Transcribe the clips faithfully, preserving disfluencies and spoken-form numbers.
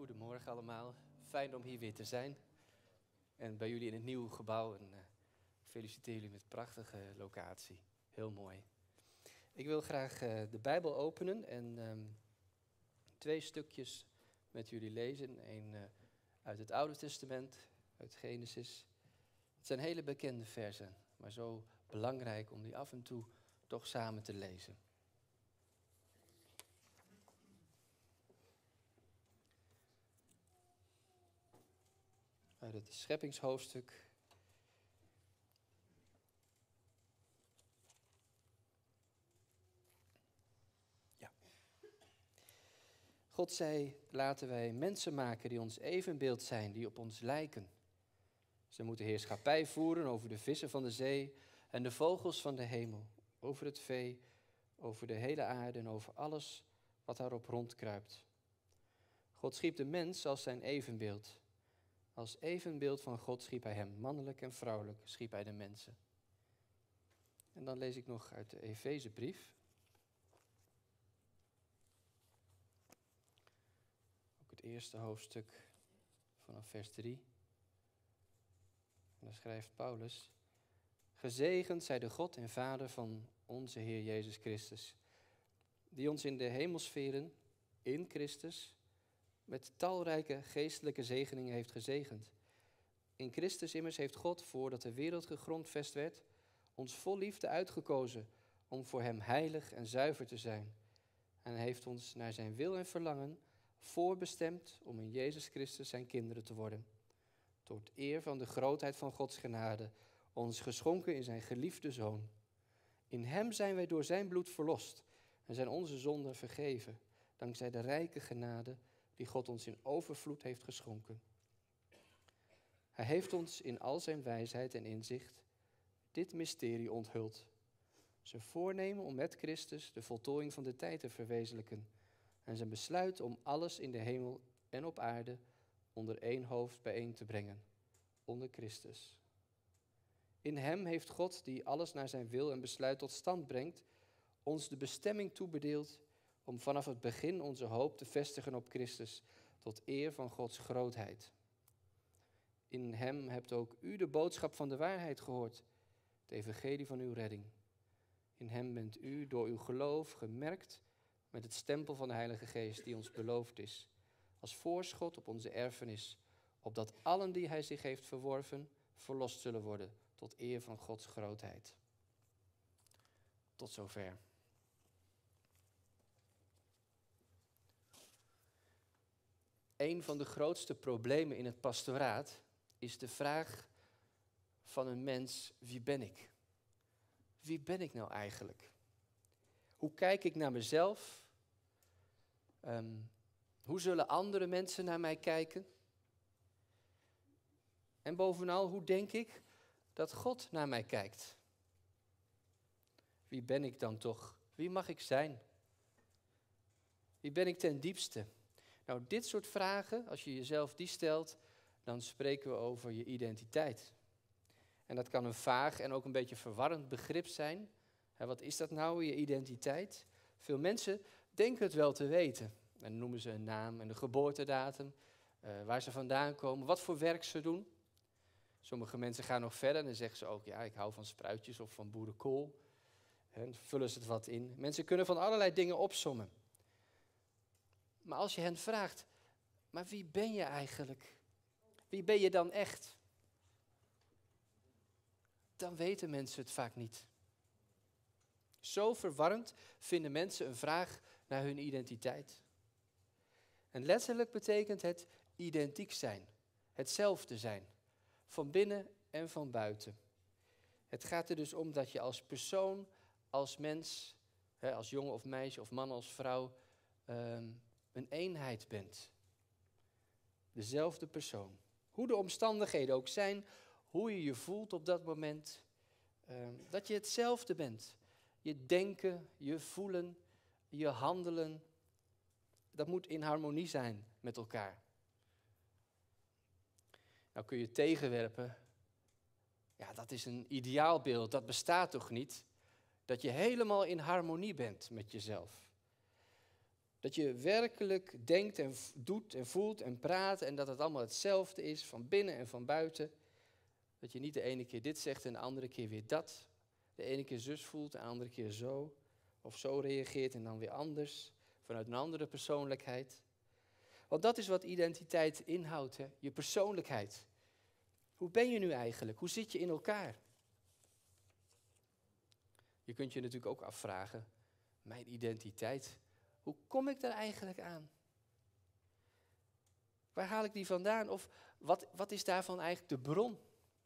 Goedemorgen allemaal. Fijn om hier weer te zijn. En bij jullie in het nieuwe gebouw. En, uh, ik feliciteer jullie met een prachtige locatie. Heel mooi. Ik wil graag uh, de Bijbel openen en um, twee stukjes met jullie lezen. Eén uh, uit het Oude Testament, uit Genesis. Het zijn hele bekende versen, maar zo belangrijk om die af en toe toch samen te lezen. Uit het scheppingshoofdstuk. Ja. God zei, laten wij mensen maken die ons evenbeeld zijn, die op ons lijken. Ze moeten heerschappij voeren over de vissen van de zee en de vogels van de hemel, over het vee, over de hele aarde en over alles wat daarop rondkruipt. God schiep de mens als zijn evenbeeld. Als evenbeeld van God schiep hij hem, mannelijk en vrouwelijk schiep hij de mensen. En dan lees ik nog uit de Efezebrief. Ook het eerste hoofdstuk vanaf vers drie. En dan schrijft Paulus: gezegend zij de God en Vader van onze Heer Jezus Christus, die ons in de hemelsferen, in Christus, met talrijke geestelijke zegeningen heeft gezegend. In Christus immers heeft God, voordat de wereld gegrondvest werd, ons vol liefde uitgekozen om voor hem heilig en zuiver te zijn. En hij heeft ons naar zijn wil en verlangen voorbestemd om in Jezus Christus zijn kinderen te worden. Tot eer van de grootheid van Gods genade, ons geschonken in zijn geliefde Zoon. In hem zijn wij door zijn bloed verlost en zijn onze zonden vergeven, dankzij de rijke genade die God ons in overvloed heeft geschonken. Hij heeft ons in al zijn wijsheid en inzicht dit mysterie onthuld. Zijn voornemen om met Christus de voltooiing van de tijd te verwezenlijken en zijn besluit om alles in de hemel en op aarde onder één hoofd bijeen te brengen, onder Christus. In hem heeft God, die alles naar zijn wil en besluit tot stand brengt, ons de bestemming toebedeeld om vanaf het begin onze hoop te vestigen op Christus, tot eer van Gods grootheid. In hem hebt ook u de boodschap van de waarheid gehoord, het evangelie van uw redding. In hem bent u door uw geloof gemerkt met het stempel van de Heilige Geest die ons beloofd is, als voorschot op onze erfenis, opdat allen die hij zich heeft verworven, verlost zullen worden, tot eer van Gods grootheid. Tot zover. Een van de grootste problemen in het pastoraat is de vraag van een mens: wie ben ik? Wie ben ik nou eigenlijk? Hoe kijk ik naar mezelf? Um, hoe zullen andere mensen naar mij kijken? En bovenal, hoe denk ik dat God naar mij kijkt? Wie ben ik dan toch? Wie mag ik zijn? Wie ben ik ten diepste? Nou, dit soort vragen, als je jezelf die stelt, dan spreken we over je identiteit. En dat kan een vaag en ook een beetje verwarrend begrip zijn. He, wat is dat nou, je identiteit? Veel mensen denken het wel te weten. En dan noemen ze een naam en de geboortedatum, uh, waar ze vandaan komen, wat voor werk ze doen. Sommige mensen gaan nog verder en dan zeggen ze ook, ja, ik hou van spruitjes of van boerenkool. En dan vullen ze het wat in. Mensen kunnen van allerlei dingen opsommen. Maar als je hen vraagt, maar wie ben je eigenlijk? Wie ben je dan echt? Dan weten mensen het vaak niet. Zo verwarrend vinden mensen een vraag naar hun identiteit. En letterlijk betekent het identiek zijn, hetzelfde zijn, van binnen en van buiten. Het gaat er dus om dat je als persoon, als mens, als jongen of meisje of man of vrouw, um, een eenheid bent. Dezelfde persoon. Hoe de omstandigheden ook zijn, hoe je je voelt op dat moment, uh, dat je hetzelfde bent. Je denken, je voelen, je handelen, dat moet in harmonie zijn met elkaar. Nou kun je tegenwerpen, ja, dat is een ideaalbeeld, dat bestaat toch niet? Dat je helemaal in harmonie bent met jezelf. Dat je werkelijk denkt en v- doet en voelt en praat en dat het allemaal hetzelfde is, van binnen en van buiten. Dat je niet de ene keer dit zegt en de andere keer weer dat. De ene keer zus voelt en de andere keer zo. Of zo reageert en dan weer anders, vanuit een andere persoonlijkheid. Want dat is wat identiteit inhoudt, hè? Je persoonlijkheid. Hoe ben je nu eigenlijk? Hoe zit je in elkaar? Je kunt je natuurlijk ook afvragen, mijn identiteit, hoe kom ik daar eigenlijk aan? Waar haal ik die vandaan? Of wat, wat is daarvan eigenlijk de bron?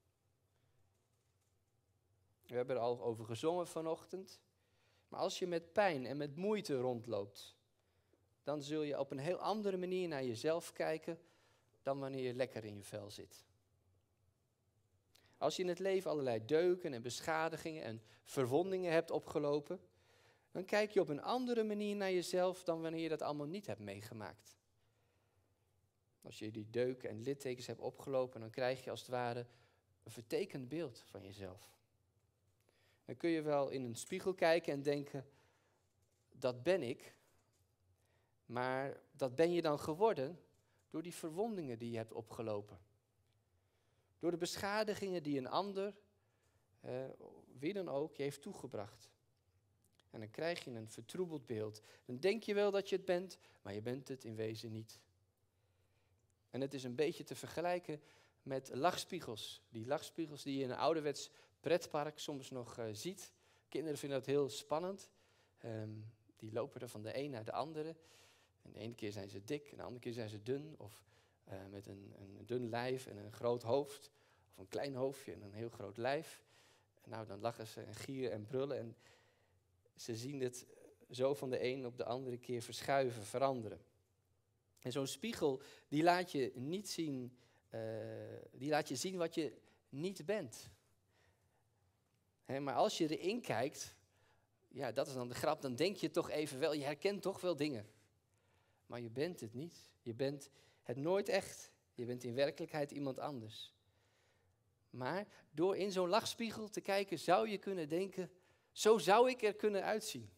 We hebben er al over gezongen vanochtend. Maar als je met pijn en met moeite rondloopt, dan zul je op een heel andere manier naar jezelf kijken dan wanneer je lekker in je vel zit. Als je in het leven allerlei deuken en beschadigingen en verwondingen hebt opgelopen, dan kijk je op een andere manier naar jezelf dan wanneer je dat allemaal niet hebt meegemaakt. Als je die deuken en littekens hebt opgelopen, dan krijg je als het ware een vertekend beeld van jezelf. Dan kun je wel in een spiegel kijken en denken, dat ben ik. Maar dat ben je dan geworden door die verwondingen die je hebt opgelopen. Door de beschadigingen die een ander, eh, wie dan ook, je heeft toegebracht. En dan krijg je een vertroebeld beeld. Dan denk je wel dat je het bent, maar je bent het in wezen niet. En het is een beetje te vergelijken met lachspiegels. Die lachspiegels die je in een ouderwets pretpark soms nog uh, ziet. Kinderen vinden dat heel spannend. Um, die lopen er van de een naar de andere. En de ene keer zijn ze dik, en de andere keer zijn ze dun. Of uh, met een, een dun lijf en een groot hoofd. Of een klein hoofdje en een heel groot lijf. En nou, dan lachen ze en gieren en brullen. En ze zien het zo van de een op de andere keer verschuiven, veranderen. En zo'n spiegel, die laat je niet zien, uh, die laat je zien wat je niet bent. He, maar als je erin kijkt, ja, dat is dan de grap, dan denk je toch even wel, je herkent toch wel dingen. Maar je bent het niet. Je bent het nooit echt. Je bent in werkelijkheid iemand anders. Maar door in zo'n lachspiegel te kijken, zou je kunnen denken, zo zou ik er kunnen uitzien.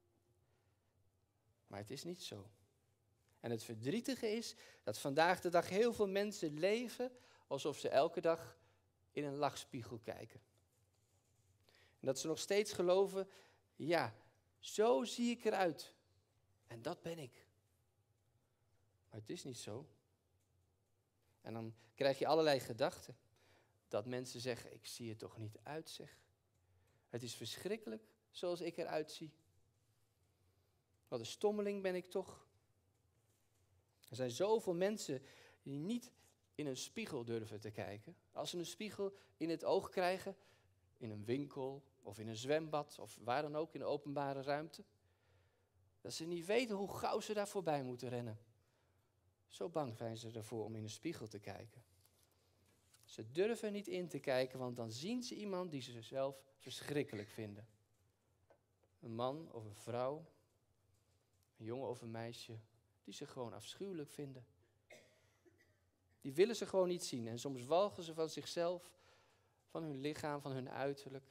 Maar het is niet zo. En het verdrietige is dat vandaag de dag heel veel mensen leven alsof ze elke dag in een lachspiegel kijken. En dat ze nog steeds geloven, ja, zo zie ik eruit. En dat ben ik. Maar het is niet zo. En dan krijg je allerlei gedachten. Dat mensen zeggen, ik zie er toch niet uit, zeg. Het is verschrikkelijk zoals ik eruit zie. Wat een stommeling ben ik toch. Er zijn zoveel mensen die niet in een spiegel durven te kijken. Als ze een spiegel in het oog krijgen, in een winkel of in een zwembad of waar dan ook in de openbare ruimte, dat ze niet weten hoe gauw ze daar voorbij moeten rennen. Zo bang zijn ze ervoor om in een spiegel te kijken. Ze durven niet in te kijken, want dan zien ze iemand die ze zelf verschrikkelijk vinden. Een man of een vrouw, een jongen of een meisje, die ze gewoon afschuwelijk vinden. Die willen ze gewoon niet zien. En soms walgen ze van zichzelf, van hun lichaam, van hun uiterlijk.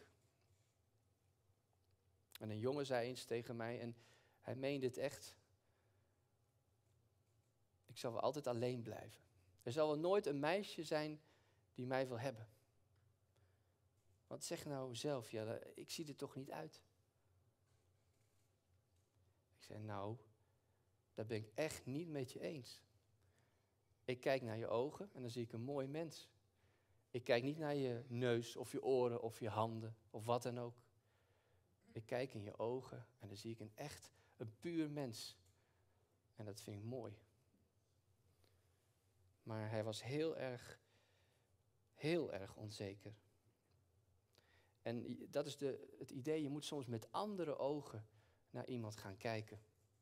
En een jongen zei eens tegen mij, en hij meende het echt. Ik zal wel altijd alleen blijven. Er zal wel nooit een meisje zijn die mij wil hebben. Want zeg nou zelf, ja, ik zie er toch niet uit. Ik zei, nou, daar ben ik echt niet met je eens. Ik kijk naar je ogen en dan zie ik een mooi mens. Ik kijk niet naar je neus of je oren of je handen of wat dan ook. Ik kijk in je ogen en dan zie ik een echt, een puur mens. En dat vind ik mooi. Maar hij was heel erg, heel erg onzeker. En dat is de, het idee, je moet soms met andere ogen naar iemand gaan kijken.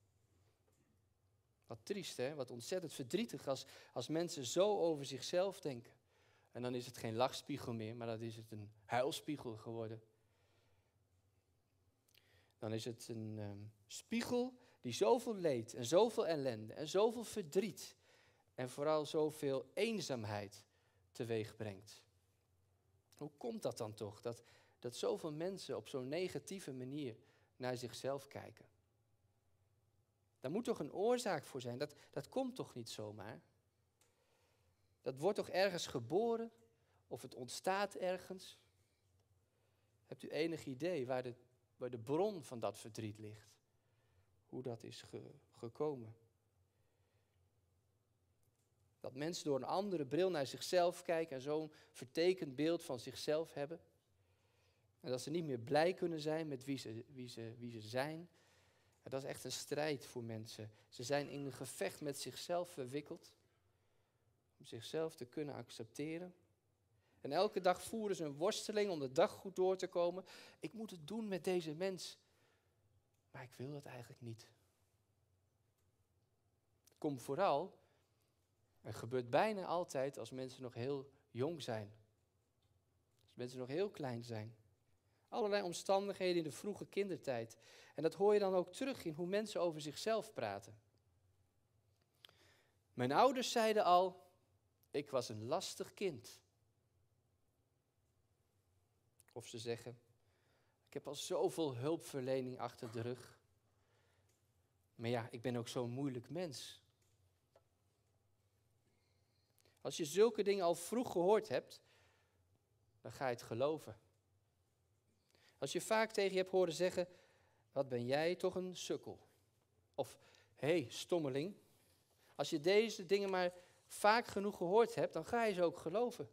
Wat triest, hè? Wat ontzettend verdrietig als, als mensen zo over zichzelf denken. En dan is het geen lachspiegel meer, maar dan is het een huilspiegel geworden. Dan is het een um, spiegel die zoveel leed en zoveel ellende en zoveel verdriet en vooral zoveel eenzaamheid teweeg brengt. Hoe komt dat dan toch, dat, dat zoveel mensen op zo'n negatieve manier naar zichzelf kijken? Daar moet toch een oorzaak voor zijn? Dat, dat komt toch niet zomaar? Dat wordt toch ergens geboren? Of het ontstaat ergens? Hebt u enig idee waar de, waar de bron van dat verdriet ligt? Hoe dat is ge, gekomen? Dat mensen door een andere bril naar zichzelf kijken en zo'n vertekend beeld van zichzelf hebben. En dat ze niet meer blij kunnen zijn met wie ze, wie ze, wie ze zijn. En dat is echt een strijd voor mensen. Ze zijn in een gevecht met zichzelf verwikkeld. Om zichzelf te kunnen accepteren. En elke dag voeren ze een worsteling om de dag goed door te komen. Ik moet het doen met deze mens. Maar ik wil dat eigenlijk niet. Het komt vooral, het gebeurt bijna altijd als mensen nog heel jong zijn. Als mensen nog heel klein zijn. Allerlei omstandigheden in de vroege kindertijd. En dat hoor je dan ook terug in hoe mensen over zichzelf praten. Mijn ouders zeiden al, ik was een lastig kind. Of ze zeggen, ik heb al zoveel hulpverlening achter de rug. Maar ja, ik ben ook zo'n moeilijk mens. Als je zulke dingen al vroeg gehoord hebt, dan ga je het geloven. Als je vaak tegen je hebt horen zeggen, wat ben jij toch een sukkel? Of, hé, hey, stommeling. Als je deze dingen maar vaak genoeg gehoord hebt, dan ga je ze ook geloven.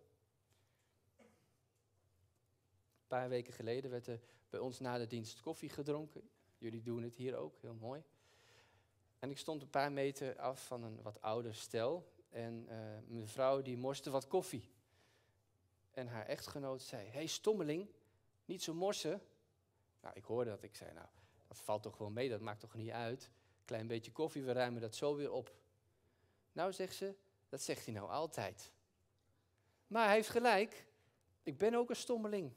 Een paar weken geleden werd er bij ons na de dienst koffie gedronken. Jullie doen het hier ook, heel mooi. En ik stond een paar meter af van een wat ouder stel. En uh, mijn vrouw die morste wat koffie. En haar echtgenoot zei, hé hey, stommeling, niet zo morsen. Nou, ik hoorde dat. Ik zei, nou, dat valt toch wel mee, dat maakt toch niet uit. Klein beetje koffie, we ruimen dat zo weer op. Nou, zegt ze, dat zegt hij nou altijd. Maar hij heeft gelijk, ik ben ook een stommeling.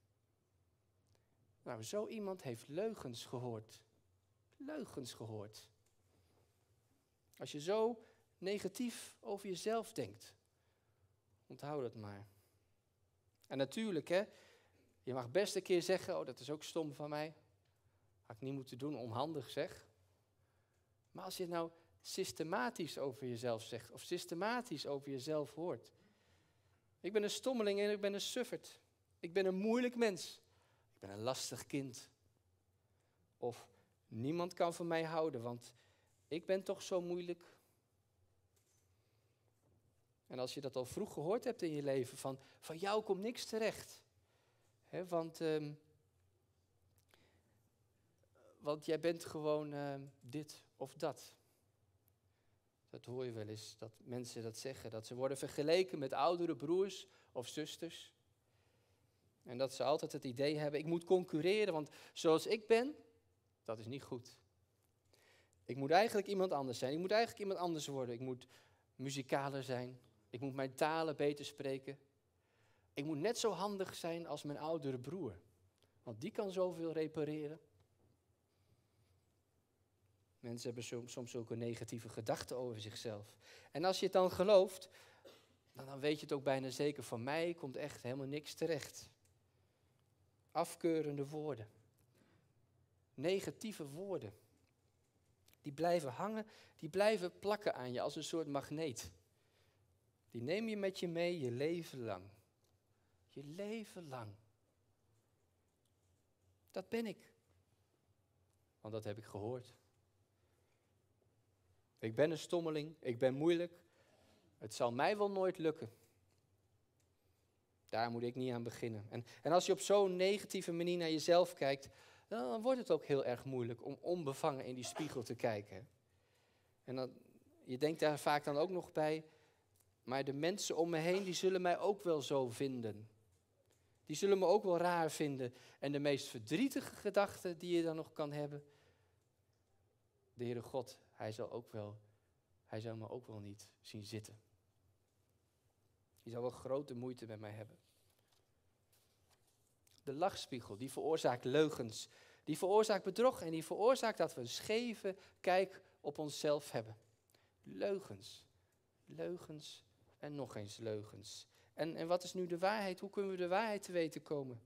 Nou, zo iemand heeft leugens gehoord. Leugens gehoord. Als je zo negatief over jezelf denkt, onthoud dat maar. En natuurlijk, hè, je mag best een keer zeggen, oh, dat is ook stom van mij. Had ik niet moeten doen, onhandig zeg. Maar als je het nou systematisch over jezelf zegt, of systematisch over jezelf hoort. Ik ben een stommeling en ik ben een sufferd. Ik ben een moeilijk mens. Ik ben een lastig kind. Of niemand kan van mij houden, want ik ben toch zo moeilijk. En als je dat al vroeg gehoord hebt in je leven, van, van jou komt niks terecht. He, want, um, want jij bent gewoon uh, dit of dat. Dat hoor je wel eens, dat mensen dat zeggen. Dat ze worden vergeleken met oudere broers of zusters. En dat ze altijd het idee hebben, ik moet concurreren, want zoals ik ben, dat is niet goed. Ik moet eigenlijk iemand anders zijn. Ik moet eigenlijk iemand anders worden. Ik moet muzikaler zijn. Ik moet mijn talen beter spreken. Ik moet net zo handig zijn als mijn oudere broer. Want die kan zoveel repareren. Mensen hebben soms zulke negatieve gedachten over zichzelf. En als je het dan gelooft, dan weet je het ook bijna zeker. Van mij komt echt helemaal niks terecht. Afkeurende woorden. Negatieve woorden. Die blijven hangen, die blijven plakken aan je als een soort magneet. Die neem je met je mee je leven lang. Je leven lang. Dat ben ik. Want dat heb ik gehoord. Ik ben een stommeling, ik ben moeilijk. Het zal mij wel nooit lukken. Daar moet ik niet aan beginnen. En, en als je op zo'n negatieve manier naar jezelf kijkt, dan wordt het ook heel erg moeilijk om onbevangen in die spiegel te kijken. En dan, je denkt daar vaak dan ook nog bij, maar de mensen om me heen, die zullen mij ook wel zo vinden. Die zullen me ook wel raar vinden. En de meest verdrietige gedachte die je dan nog kan hebben, de Heere God, hij zal, ook wel, hij zal me ook wel niet zien zitten. Die zal wel grote moeite met mij hebben. De lachspiegel, die veroorzaakt leugens. Die veroorzaakt bedrog en die veroorzaakt dat we een scheve kijk op onszelf hebben. Leugens. Leugens en nog eens leugens. En, en wat is nu de waarheid? Hoe kunnen we de waarheid te weten komen?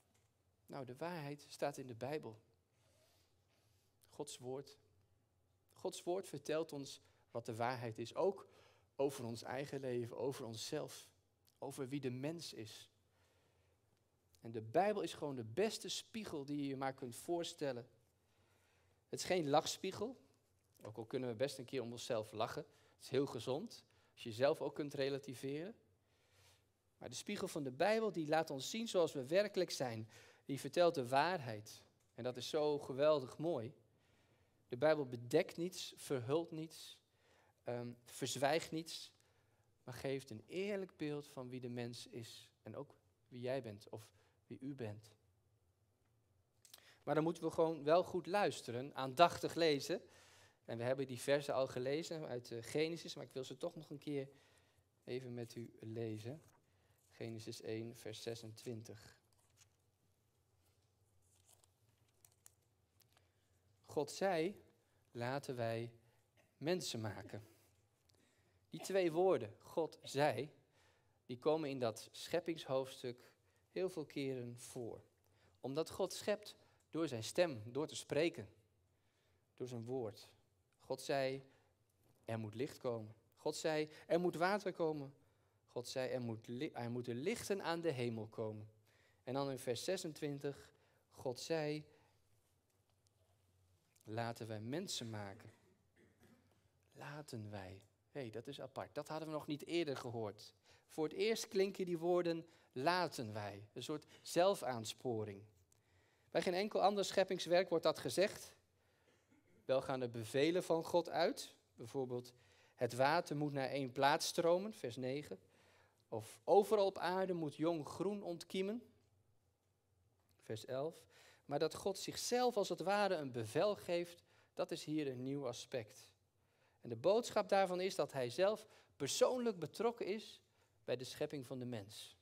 Nou, de waarheid staat in de Bijbel. Gods woord. Gods woord vertelt ons wat de waarheid is. Ook over ons eigen leven, over onszelf. Over wie de mens is. En de Bijbel is gewoon de beste spiegel die je je maar kunt voorstellen. Het is geen lachspiegel. Ook al kunnen we best een keer om onszelf lachen. Het is heel gezond. Als je jezelf ook kunt relativeren. Maar de spiegel van de Bijbel die laat ons zien zoals we werkelijk zijn. Die vertelt de waarheid. En dat is zo geweldig mooi. De Bijbel bedekt niets, verhult niets, um, verzwijgt niets. Maar geeft een eerlijk beeld van wie de mens is. En ook wie jij bent of wie u bent. Maar dan moeten we gewoon wel goed luisteren, aandachtig lezen. En we hebben die versen al gelezen uit uh, Genesis, maar ik wil ze toch nog een keer even met u lezen. Genesis één, vers zesentwintig. God zei, laten wij mensen maken. Die twee woorden, God zei, die komen in dat scheppingshoofdstuk heel veel keren voor. Omdat God schept door zijn stem, door te spreken, door zijn woord. God zei, er moet licht komen. God zei, er moet water komen. God zei, er, moet li- er moeten lichten aan de hemel komen. En dan in vers zesentwintig, God zei, laten wij mensen maken. Laten wij. Hé, hey, dat is apart. Dat hadden we nog niet eerder gehoord. Voor het eerst klinken die woorden laten wij. Een soort zelfaaansporing. Bij geen enkel ander scheppingswerk wordt dat gezegd. Wel gaan de bevelen van God uit. Bijvoorbeeld, het water moet naar één plaats stromen, vers negen. Of overal op aarde moet jong groen ontkiemen, vers elf. Maar dat God zichzelf als het ware een bevel geeft, dat is hier een nieuw aspect. En de boodschap daarvan is dat hij zelf persoonlijk betrokken is bij de schepping van de mens.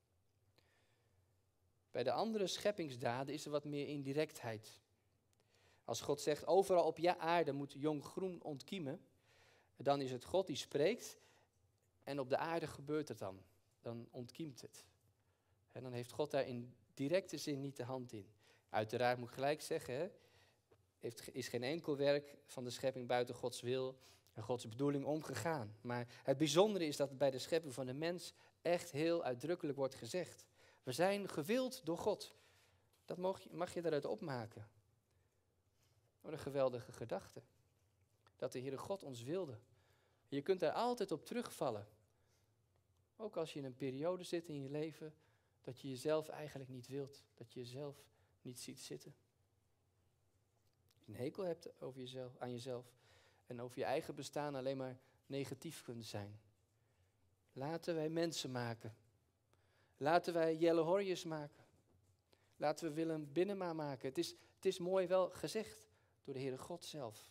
Bij de andere scheppingsdaden is er wat meer indirectheid. Als God zegt, overal op je aarde moet jong groen ontkiemen, dan is het God die spreekt en op de aarde gebeurt het dan. Dan ontkiemt het. En dan heeft God daar in directe zin niet de hand in. Uiteraard moet ik gelijk zeggen, hè, heeft, is geen enkel werk van de schepping buiten Gods wil en Gods bedoeling omgegaan. Maar het bijzondere is dat het bij de schepping van de mens echt heel uitdrukkelijk wordt gezegd. We zijn gewild door God. Dat mag je, mag je daaruit opmaken. Wat een geweldige gedachte. Dat de Heere God ons wilde. Je kunt daar altijd op terugvallen. Ook als je in een periode zit in je leven dat je jezelf eigenlijk niet wilt. Dat je jezelf niet ziet zitten. Dat je een hekel hebt over jezelf, aan jezelf. En over je eigen bestaan alleen maar negatief kunt zijn. Laten wij mensen maken. Laten wij Jelle Horjes maken. Laten we Willem Binnenma maken. Het is, het is mooi wel gezegd door de Heere God zelf.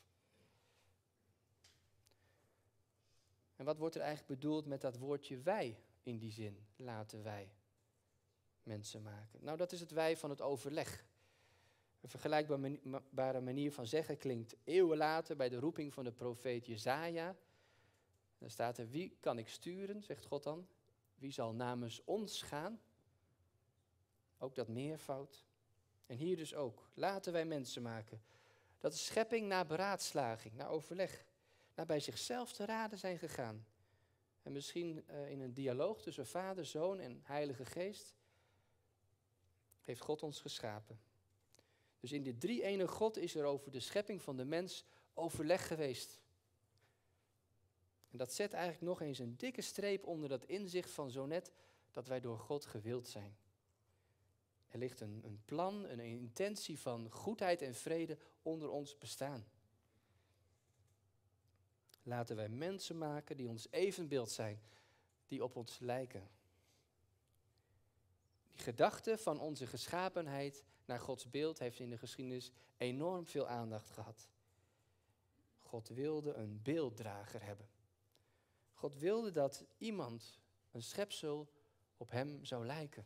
En wat wordt er eigenlijk bedoeld met dat woordje wij in die zin? Laten wij mensen maken. Nou, dat is het wij van het overleg. Een vergelijkbare manier van zeggen klinkt eeuwen later bij de roeping van de profeet Jesaja. Dan staat er, wie kan ik sturen, zegt God dan. Wie zal namens ons gaan? Ook dat meervoud. En hier dus ook. Laten wij mensen maken. Dat is schepping na beraadslaging, na overleg. Naar bij zichzelf te raden zijn gegaan. En misschien uh, in een dialoog tussen Vader, Zoon en Heilige Geest heeft God ons geschapen. Dus in dit drie-ene God is er over de schepping van de mens overleg geweest. En dat zet eigenlijk nog eens een dikke streep onder dat inzicht van zo net dat wij door God gewild zijn. Er ligt een, een plan, een intentie van goedheid en vrede onder ons bestaan. Laten wij mensen maken die ons evenbeeld zijn, die op ons lijken. Die gedachte van onze geschapenheid naar Gods beeld heeft in de geschiedenis enorm veel aandacht gehad. God wilde een beelddrager hebben. God wilde dat iemand, een schepsel, op hem zou lijken.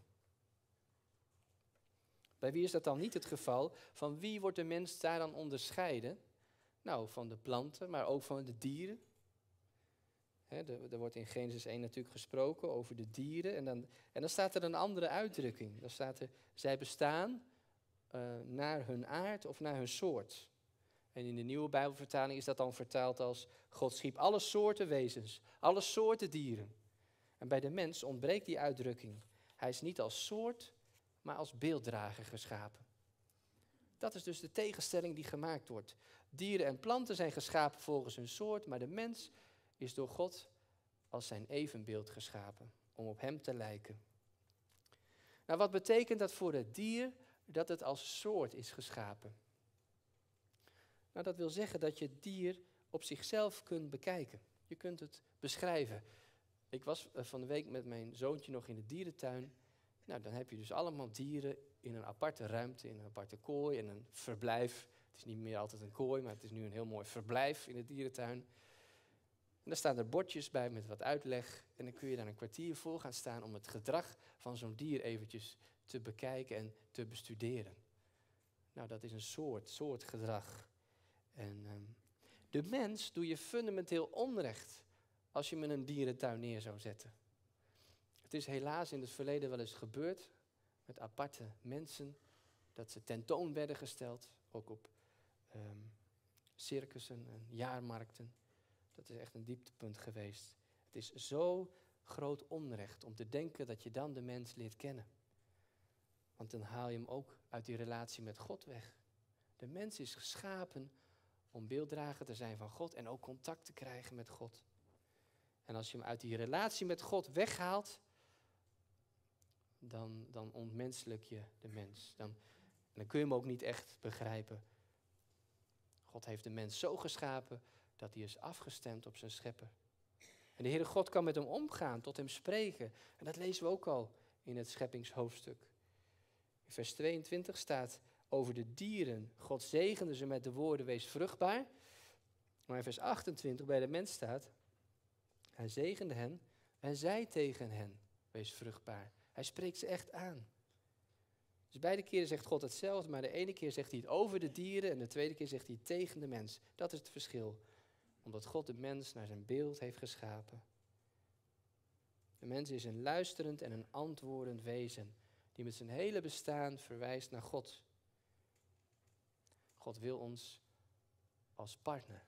Bij wie is dat dan niet het geval? Van wie wordt de mens daar dan onderscheiden? Nou, van de planten, maar ook van de dieren. He, er, er wordt in Genesis één natuurlijk gesproken over de dieren. En dan, en dan staat er een andere uitdrukking. Dan staat er, zij bestaan uh, naar hun aard of naar hun soort. En in de nieuwe Bijbelvertaling is dat dan vertaald als God schiep alle soorten wezens, alle soorten dieren. En bij de mens ontbreekt die uitdrukking. Hij is niet als soort, maar als beelddrager geschapen. Dat is dus de tegenstelling die gemaakt wordt. Dieren en planten zijn geschapen volgens hun soort, maar de mens is door God als zijn evenbeeld geschapen, om op hem te lijken. Nou, wat betekent dat voor het dier dat het als soort is geschapen? Nou, dat wil zeggen dat je het dier op zichzelf kunt bekijken. Je kunt het beschrijven. Ik was van de week met mijn zoontje nog in de dierentuin. Nou, dan heb je dus allemaal dieren in een aparte ruimte, in een aparte kooi, in een verblijf. Het is niet meer altijd een kooi, maar het is nu een heel mooi verblijf in de dierentuin. En daar staan er bordjes bij met wat uitleg. En dan kun je daar een kwartier voor gaan staan om het gedrag van zo'n dier eventjes te bekijken en te bestuderen. Nou, dat is een soort, soort gedrag. En um, de mens doe je fundamenteel onrecht als je hem in een dierentuin neer zou zetten. Het is helaas in het verleden wel eens gebeurd met aparte mensen, dat ze tentoon werden gesteld, ook op um, circussen en jaarmarkten. Dat is echt een dieptepunt geweest. Het is zo groot onrecht om te denken dat je dan de mens leert kennen. Want dan haal je hem ook uit die relatie met God weg. De mens is geschapen om beelddrager te zijn van God en ook contact te krijgen met God. En als je hem uit die relatie met God weghaalt, dan, dan ontmenselijk je de mens. Dan, dan kun je hem ook niet echt begrijpen. God heeft de mens zo geschapen dat hij is afgestemd op zijn schepper. En de Heere God kan met hem omgaan, tot hem spreken. En dat lezen we ook al in het scheppingshoofdstuk. In vers tweeëntwintig staat over de dieren. God zegende ze met de woorden, wees vruchtbaar. Maar in vers achtentwintig bij de mens staat, hij zegende hen en zei tegen hen, wees vruchtbaar. Hij spreekt ze echt aan. Dus beide keren zegt God hetzelfde, maar de ene keer zegt hij het over de dieren en de tweede keer zegt hij het tegen de mens. Dat is het verschil. Omdat God de mens naar zijn beeld heeft geschapen. De mens is een luisterend en een antwoordend wezen, die met zijn hele bestaan verwijst naar God. God wil ons als partner.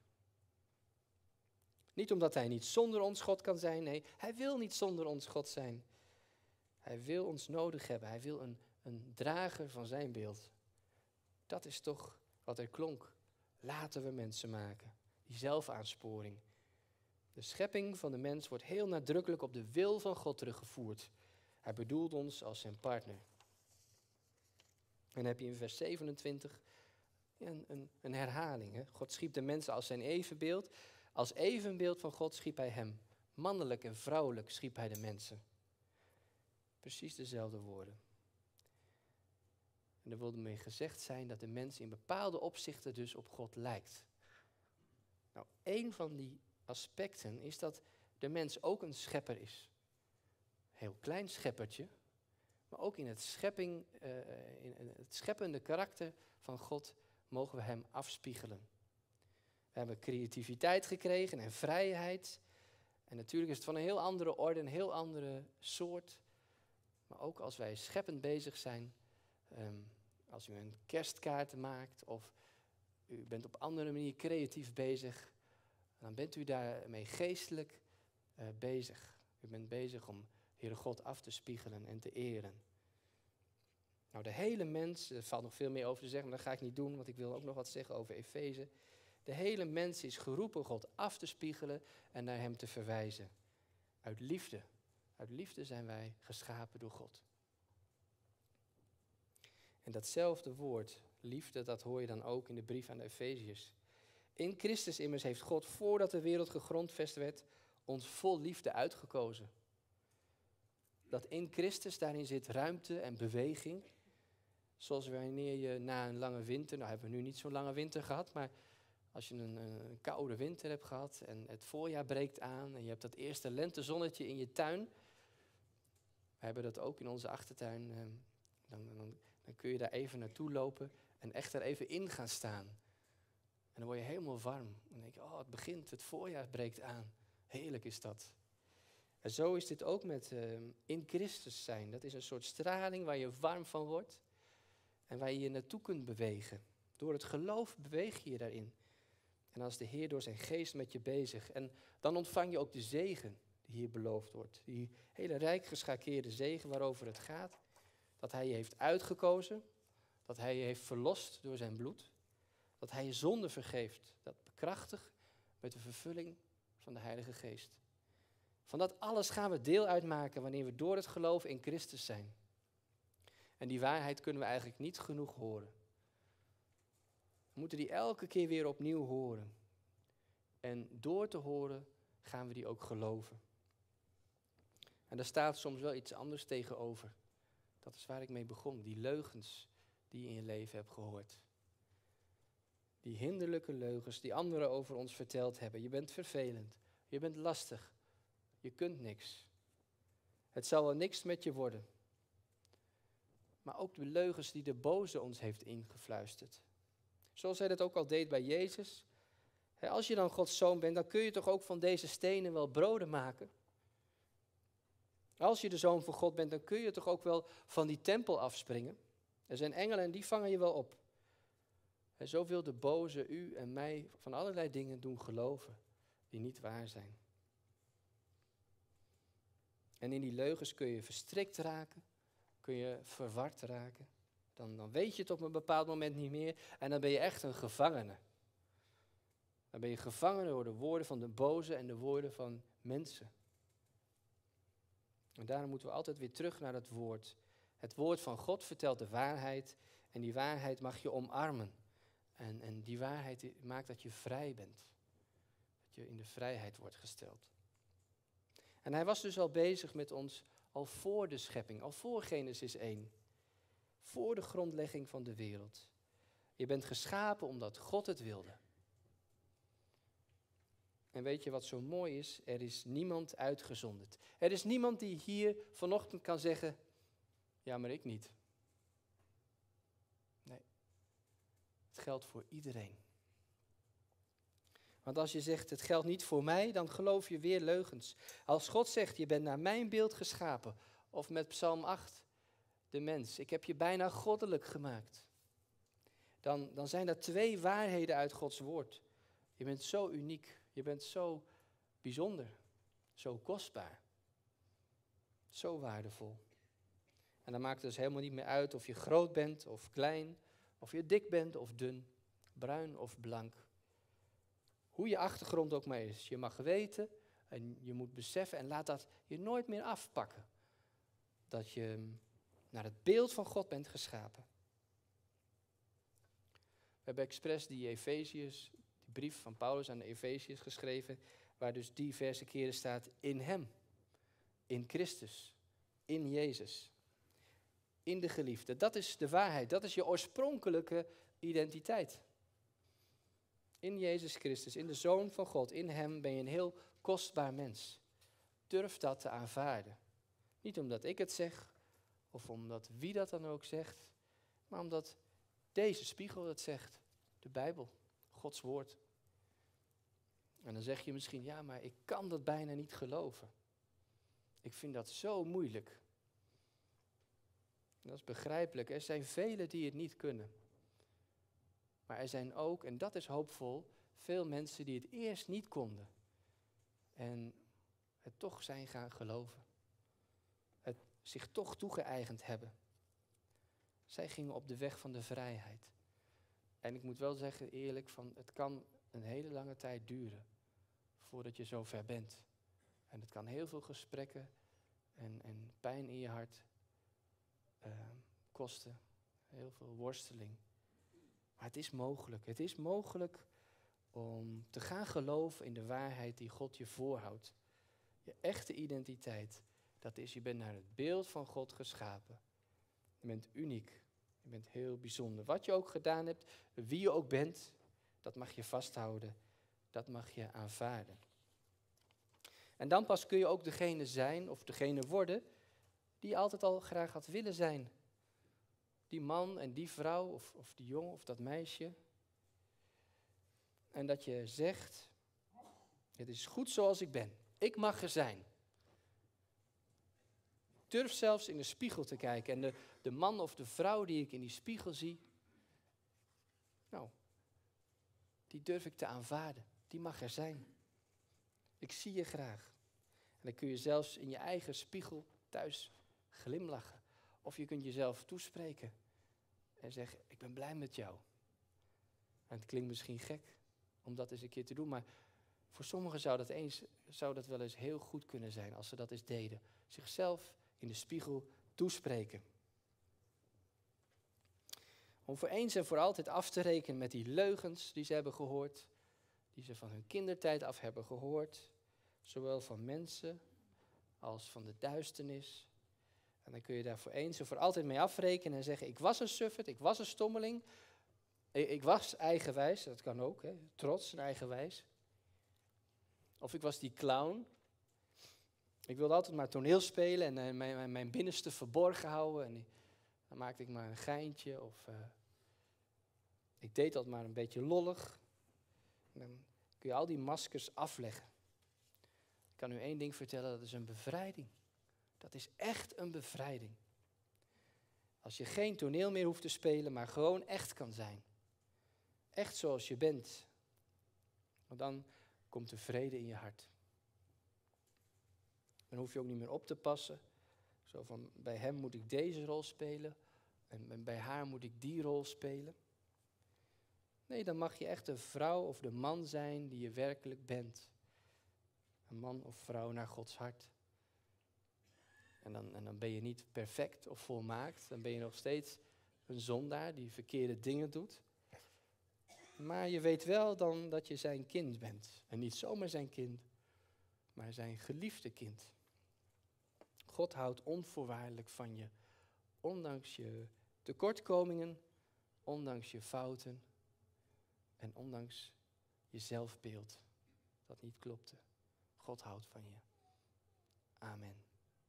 Niet omdat hij niet zonder ons God kan zijn, nee, hij wil niet zonder ons God zijn. Hij wil ons nodig hebben, hij wil een, een drager van zijn beeld. Dat is toch wat er klonk. Laten we mensen maken. Die zelfaaansporing. De schepping van de mens wordt heel nadrukkelijk op de wil van God teruggevoerd. Hij bedoelt ons als zijn partner. En dan heb je in vers zevenentwintig een, een, een herhaling. Hè? God schiep de mensen als zijn evenbeeld. Als evenbeeld van God schiep hij hem. Mannelijk en vrouwelijk schiep hij de mensen. Precies dezelfde woorden. En er wilde mee gezegd zijn dat de mens in bepaalde opzichten dus op God lijkt. Nou, één van die aspecten is dat de mens ook een schepper is. Een heel klein scheppertje, maar ook in het, schepping, uh, in het scheppende karakter van God mogen we hem afspiegelen. We hebben creativiteit gekregen en vrijheid. En natuurlijk is het van een heel andere orde, een heel andere soort. Maar ook als wij scheppend bezig zijn, um, als u een kerstkaart maakt of u bent op andere manier creatief bezig, dan bent u daarmee geestelijk uh, bezig. U bent bezig om Heere God af te spiegelen en te eren. Nou, de hele mens, er valt nog veel meer over te zeggen, maar dat ga ik niet doen, want ik wil ook nog wat zeggen over Efeze. De hele mens is geroepen God af te spiegelen en naar hem te verwijzen. Uit liefde. Uit liefde zijn wij geschapen door God. En datzelfde woord, liefde, dat hoor je dan ook in de brief aan de Efeziërs. In Christus immers heeft God, voordat de wereld gegrondvest werd, ons vol liefde uitgekozen. Dat in Christus, daarin zit ruimte en beweging. Zoals wanneer je na een lange winter, nou hebben we nu niet zo'n lange winter gehad, maar als je een, een koude winter hebt gehad en het voorjaar breekt aan en je hebt dat eerste lentezonnetje in je tuin. We hebben dat ook in onze achtertuin. Eh, dan, dan, dan kun je daar even naartoe lopen en echt er even in gaan staan. En dan word je helemaal warm. Dan denk je, oh het begint, het voorjaar breekt aan. Heerlijk is dat. En zo is dit ook met uh, in Christus zijn. Dat is een soort straling waar je warm van wordt en waar je je naartoe kunt bewegen. Door het geloof beweeg je je daarin. En dan is de Heer door zijn geest met je bezig. En dan ontvang je ook de zegen die hier beloofd wordt. Die hele rijk geschakeerde zegen waarover het gaat. Dat hij je heeft uitgekozen. Dat hij je heeft verlost door zijn bloed. Dat hij je zonde vergeeft. Dat bekrachtigt met de vervulling van de Heilige Geest. Van dat alles gaan we deel uitmaken wanneer we door het geloof in Christus zijn. En die waarheid kunnen we eigenlijk niet genoeg horen. We moeten die elke keer weer opnieuw horen. En door te horen gaan we die ook geloven. En daar staat soms wel iets anders tegenover. Dat is waar ik mee begon. Die leugens die je in je leven hebt gehoord. Die hinderlijke leugens die anderen over ons verteld hebben. Je bent vervelend. Je bent lastig. Je kunt niks. Het zal wel niks met je worden. Maar ook de leugens die de boze ons heeft ingefluisterd. Zoals hij dat ook al deed bij Jezus. Als je dan Gods zoon bent, dan kun je toch ook van deze stenen wel broden maken? Als je de zoon van God bent, dan kun je toch ook wel van die tempel afspringen? Er zijn engelen en die vangen je wel op. En zo wil de boze u en mij van allerlei dingen doen geloven die niet waar zijn. En in die leugens kun je verstrikt raken, kun je verward raken. Dan, dan weet je het op een bepaald moment niet meer en dan ben je echt een gevangene. Dan ben je gevangen door de woorden van de boze en de woorden van mensen. En daarom moeten we altijd weer terug naar het woord. Het woord van God vertelt de waarheid en die waarheid mag je omarmen. En, en die waarheid maakt dat je vrij bent. Dat je in de vrijheid wordt gesteld. En hij was dus al bezig met ons al voor de schepping, al voor Genesis één. Voor de grondlegging van de wereld. Je bent geschapen omdat God het wilde. En weet je wat zo mooi is? Er is niemand uitgezonderd. Er is niemand die hier vanochtend kan zeggen, ja, maar ik niet. Nee, het geldt voor iedereen. Want als je zegt, het geldt niet voor mij, dan geloof je weer leugens. Als God zegt, je bent naar mijn beeld geschapen, of met Psalm acht, de mens, ik heb je bijna goddelijk gemaakt. Dan, dan zijn dat twee waarheden uit Gods woord. Je bent zo uniek, je bent zo bijzonder, zo kostbaar, zo waardevol. En dan maakt het dus helemaal niet meer uit of je groot bent of klein, of je dik bent of dun, bruin of blank. Hoe je achtergrond ook maar is. Je mag weten en je moet beseffen en laat dat je nooit meer afpakken. Dat je naar het beeld van God bent geschapen. We hebben expres die Efeziërs, die brief van Paulus aan de Efeziërs geschreven, waar dus diverse keren staat in hem, in Christus, in Jezus, in de geliefde. Dat is de waarheid, dat is je oorspronkelijke identiteit. In Jezus Christus, in de Zoon van God, in hem ben je een heel kostbaar mens. Durf dat te aanvaarden. Niet omdat ik het zeg, of omdat wie dat dan ook zegt, maar omdat deze spiegel het zegt, de Bijbel, Gods woord. En dan zeg je misschien, ja, maar ik kan dat bijna niet geloven. Ik vind dat zo moeilijk. En dat is begrijpelijk, er zijn velen die het niet kunnen. Maar er zijn ook, en dat is hoopvol, veel mensen die het eerst niet konden. En het toch zijn gaan geloven. Het zich toch toegeëigend hebben. Zij gingen op de weg van de vrijheid. En ik moet wel zeggen, eerlijk, van, het kan een hele lange tijd duren voordat je zo ver bent. En het kan heel veel gesprekken en, en pijn in je hart uh, kosten. Heel veel worsteling. Maar het is mogelijk. Het is mogelijk om te gaan geloven in de waarheid die God je voorhoudt. Je echte identiteit. Dat is, je bent naar het beeld van God geschapen. Je bent uniek. Je bent heel bijzonder. Wat je ook gedaan hebt, wie je ook bent, dat mag je vasthouden. Dat mag je aanvaarden. En dan pas kun je ook degene zijn, of degene worden, die je altijd al graag had willen zijn. Die man en die vrouw, of, of die jongen of dat meisje. En dat je zegt, het is goed zoals ik ben. Ik mag er zijn. Ik durf zelfs in de spiegel te kijken. En de, de man of de vrouw die ik in die spiegel zie, Nou, die durf ik te aanvaarden. Die mag er zijn. Ik zie je graag. En dan kun je zelfs in je eigen spiegel thuis glimlachen. Of je kunt jezelf toespreken en zeggen, ik ben blij met jou. En het klinkt misschien gek om dat eens een keer te doen, maar voor sommigen zou dat, eens, zou dat wel eens heel goed kunnen zijn als ze dat eens deden. Zichzelf in de spiegel toespreken. Om voor eens en voor altijd af te rekenen met die leugens die ze hebben gehoord, die ze van hun kindertijd af hebben gehoord, zowel van mensen als van de duisternis. En dan kun je daar voor eens en voor altijd mee afrekenen en zeggen, ik was een sufferd, ik was een stommeling, ik was eigenwijs, dat kan ook, hè, trots en eigenwijs. Of ik was die clown. Ik wilde altijd maar toneel spelen en uh, mijn, mijn, mijn binnenste verborgen houden. En die, dan maakte ik maar een geintje of uh, ik deed dat maar een beetje lollig. En dan kun je al die maskers afleggen. Ik kan u één ding vertellen, dat is een bevrijding. Dat is echt een bevrijding. Als je geen toneel meer hoeft te spelen, maar gewoon echt kan zijn. Echt zoals je bent. Want dan komt de vrede in je hart. Dan hoef je ook niet meer op te passen. Zo van, bij hem moet ik deze rol spelen. En bij haar moet ik die rol spelen. Nee, dan mag je echt de vrouw of de man zijn die je werkelijk bent. Een man of vrouw naar Gods hart. En dan, en dan ben je niet perfect of volmaakt. Dan ben je nog steeds een zondaar die verkeerde dingen doet. Maar je weet wel dan dat je zijn kind bent. En niet zomaar zijn kind, maar zijn geliefde kind. God houdt onvoorwaardelijk van je. Ondanks je tekortkomingen, ondanks je fouten en ondanks je zelfbeeld dat niet klopte. God houdt van je. Amen.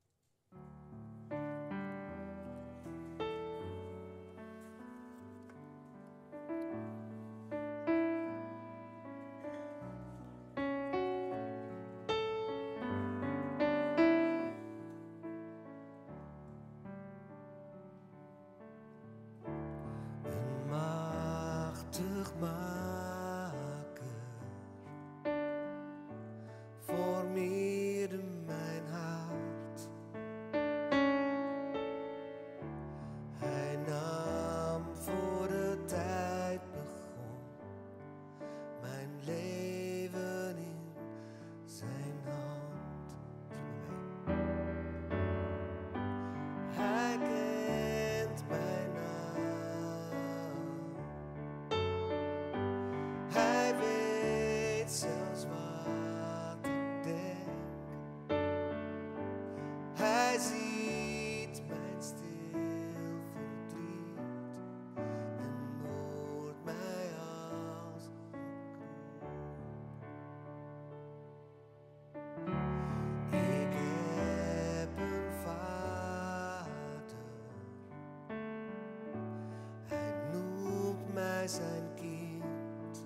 Zijn kind.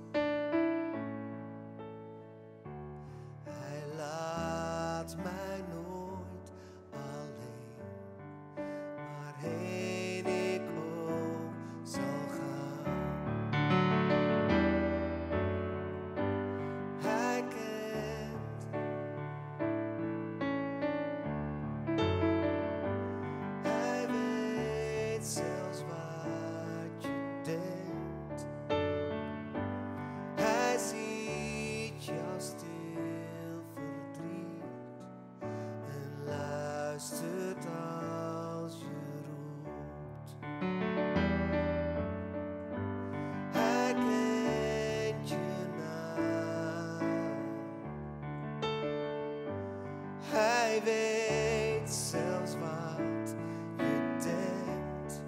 Hij laat mij nooit alleen, waarheen ik ook zal gaan. Hij kent, hij weet zelfs wat je denkt. Hij ziet jouw stil verdriet en luistert als je roept. Hij kent je naam. Hij weet zelfs wat je denkt.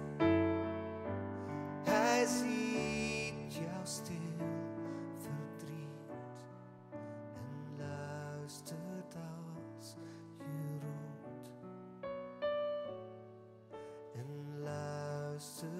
Hij ziet jouw stil verdriet en luistert als je roept en luistert